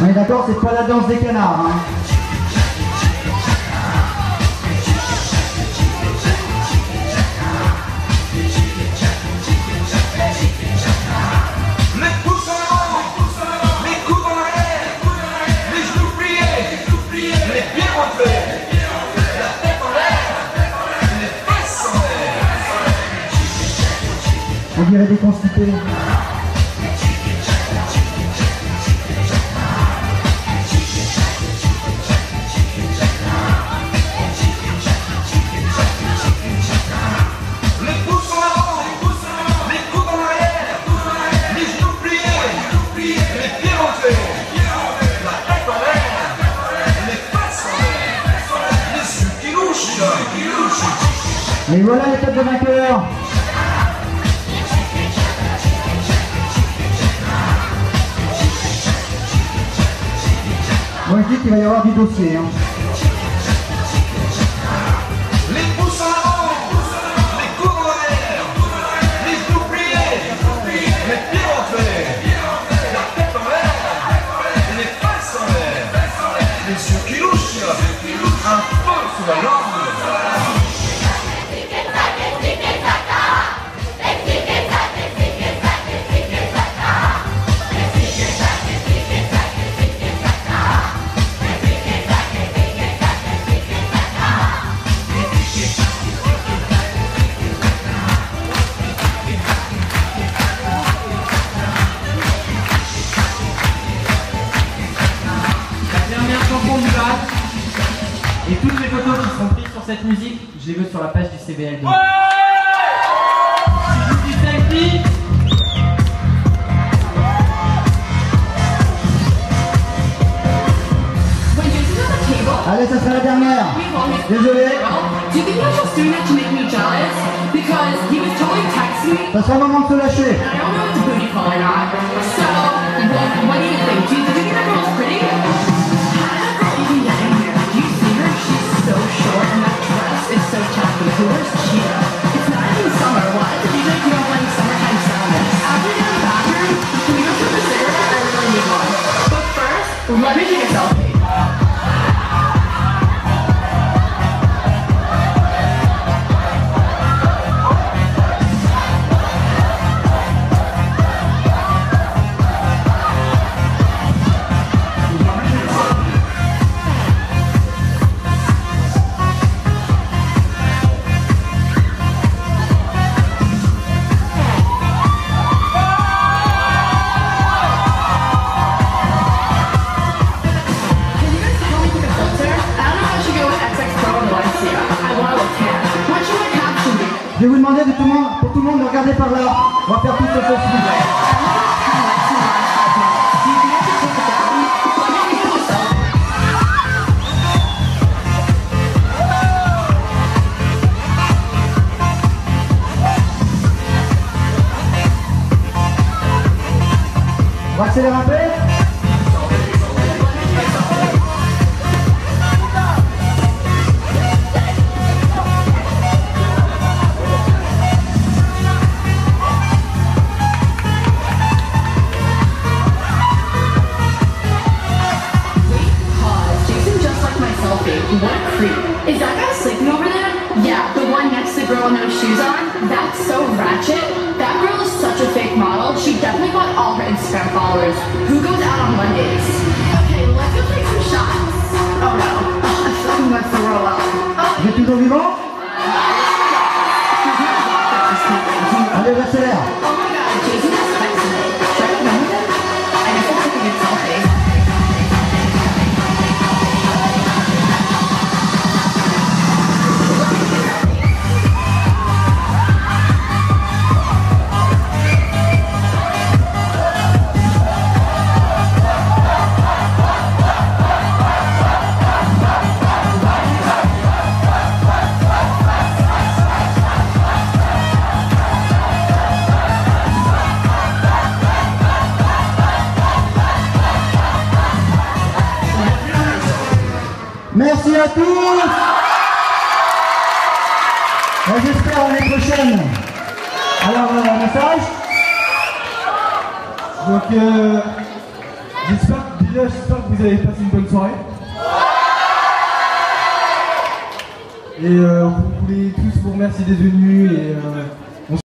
On est d'accord, c'est pas la danse des canards. Hein. On dirait des constipés. Et voilà les têtes de vainqueurs. Moi je dis qu'il va y avoir du dossier. Hein. Les pouces en avant, les coudes en l'air, les genoux pliés, les pieds rentrés, la tête en l'air, les fesses en l'air, les yeux qui louchent, un peu sous la langue. Et toutes les photos qui seront prises sur cette musique, je les veux sur la page du CBL2. Ouais, si je vous dis selfie, allez, ça sera la dernière. Désolé. Ça sera le moment de se lâcher. Let me take a selfie. Je vais vous demander pour tout le monde de regarder par là. On va faire tout ce selfie. On va accélérer un peu. What a creep. Is that guy sleeping over there? Yeah, the one next to the girl with no shoes on? That's so ratchet. That girl is such a fake model. She definitely got all her Instagram followers. Who goes out on Mondays? Okay, let's go take some shots. Oh no, I feel like I'm going to throw up. Vous êtes toujours vivant? Allez, j'accélère. Oh my god, Jason has sex today. Should I go home with him? I guess I'll take a good selfie. Merci à tous. J'espère l'année prochaine. Alors, un message. Donc, j'espère que Déjà, j'espère que vous avez passé une bonne soirée. Et vous voulez tous vous remercier d'être venus et